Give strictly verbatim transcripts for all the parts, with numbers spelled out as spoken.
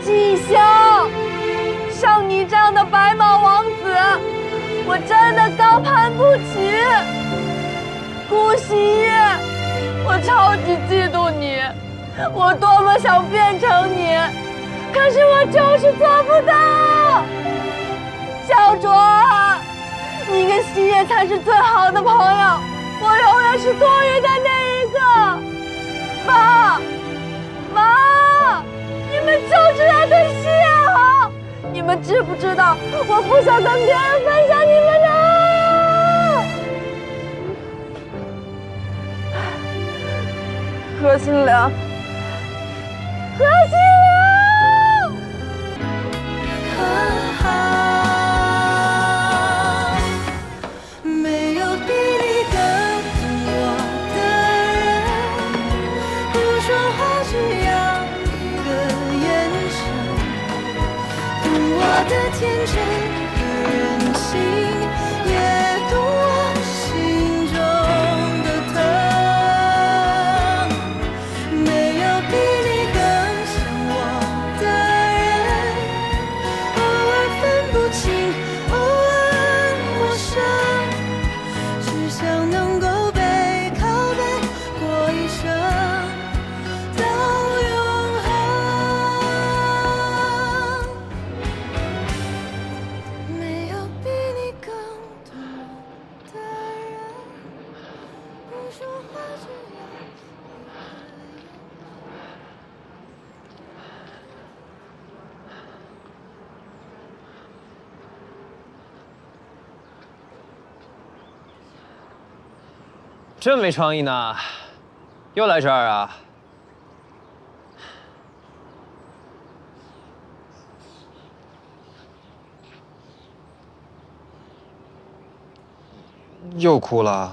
季萧，像你这样的白马王子，我真的高攀不起。顾惜夜，我超级嫉妒你，我多么想变成你，可是我就是做不到。小卓，你跟希夜才是最好的朋友，我永远是多余的那一个。妈，妈，你们就知道对希夜好，你们知不知道我不想跟别人分享你们的爱。何心凉，何心凉， 哈哈，没有比你更懂我的人，不说话只要一个眼神，懂我的天真和任性，也懂我心中的疼。没有比你更像我的人，偶尔分不清，偶尔陌生，只想能够背靠背过一生，到永恒。没有比你更懂我的人，不说话只要一个眼。 真没创意呢，又来这儿啊？又哭了？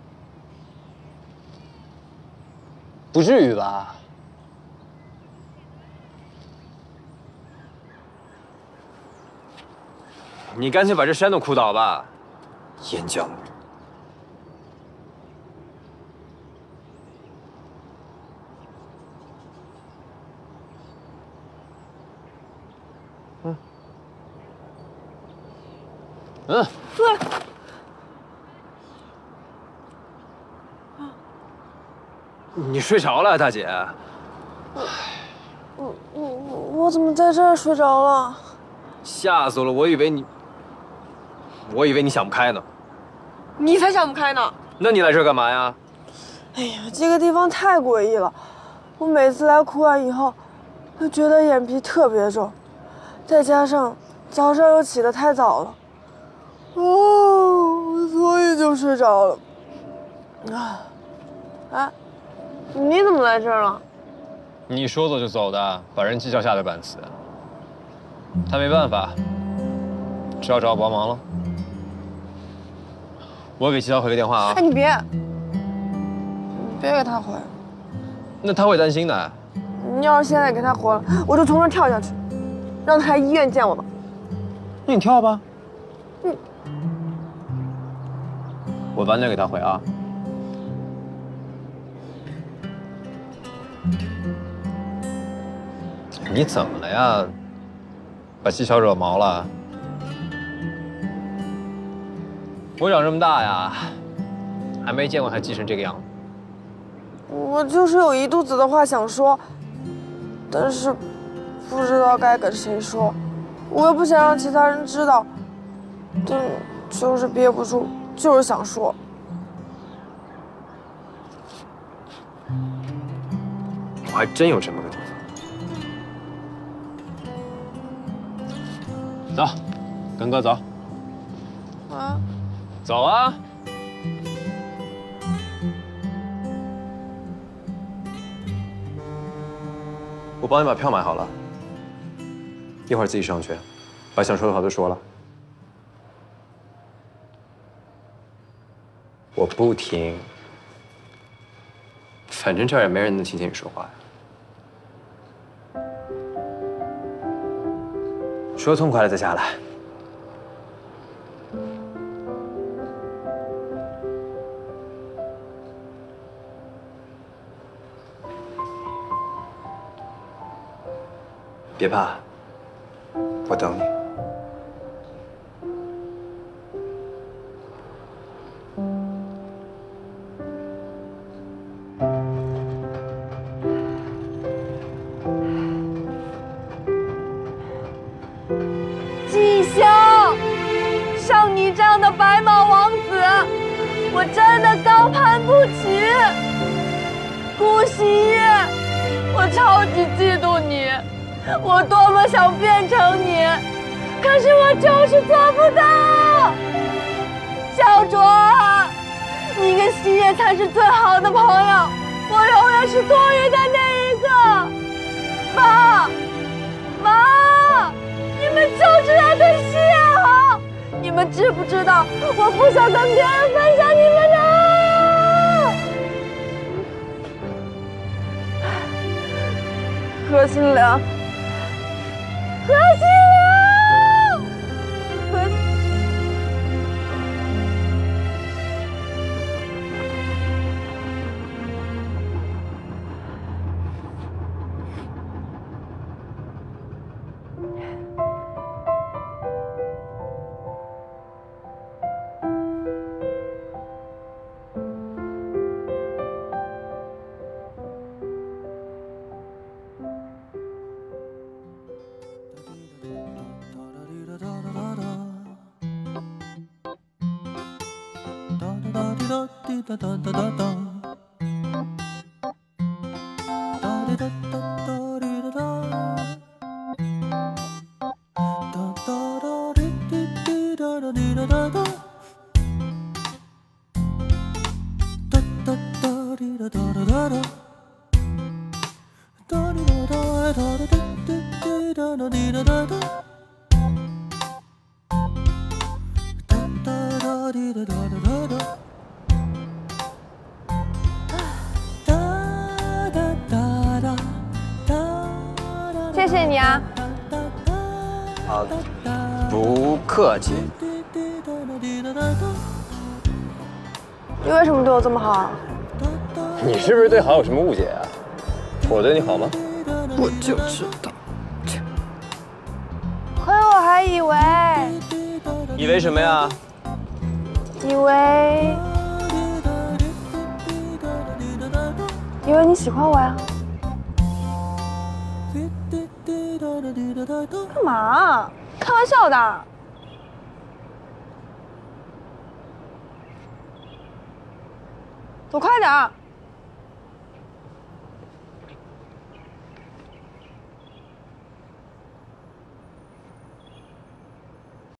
不至于吧？你干脆把这山都哭倒吧，岩浆。嗯。嗯。 对。 你睡着了，大姐。 我我我怎么在这儿睡着了？ 吓死我了！我以为你，我以为你想不开呢。 你才想不开呢！ 那你来这儿干嘛呀？ 哎呀，这个地方太诡异了。我每次来哭完以后，就觉得眼皮特别重，再加上早上又起得太早了，哦，所以就睡着了。啊，哎，你怎么来这儿了？ 你说走就走的，把人计较下的板词。他没办法，只好找我帮忙了。我给季涛回个电话啊。 哎，你别，你别给他回。 那他会担心的。 你要是现在给他回了，我就从这儿跳下去，让他来医院见我吧。 那你跳吧。 嗯。 我晚点给他回啊。你怎么了呀？把季晓惹毛了？我长这么大呀，还没见过他急成这个样子。 我就是有一肚子的话想说，但是不知道该跟谁说，我又不想让其他人知道，但就是憋不住，就是想说。 我还真有这么个地方。走，跟哥走。 啊？ 走啊！我帮你把票买好了，一会儿自己上去，把想说的话都说了。我不听，反正这儿也没人能听见你说话呀。说痛快了再下来。 别怕，我等你。 季萧，像你这样的白马王子，我真的高攀不起。顾惜夜，我超级嫉妒你，我多么想变成你，可是我就是做不到。小卓，你跟希夜才是最好的朋友，我永远是多余的那一个。妈，妈，你们就知道对希夜好，你们知不知道我不想跟别人分享你们的爱。何心良，何心良，何。谢谢你啊！ 啊，不客气。 你为什么对我这么好啊？ 你是不是对好有什么误解啊？我对你好吗？ 我就知道。 可我还以为， 以为什么呀？ 以为，以为你喜欢我呀？干嘛？开玩笑的。走快点儿！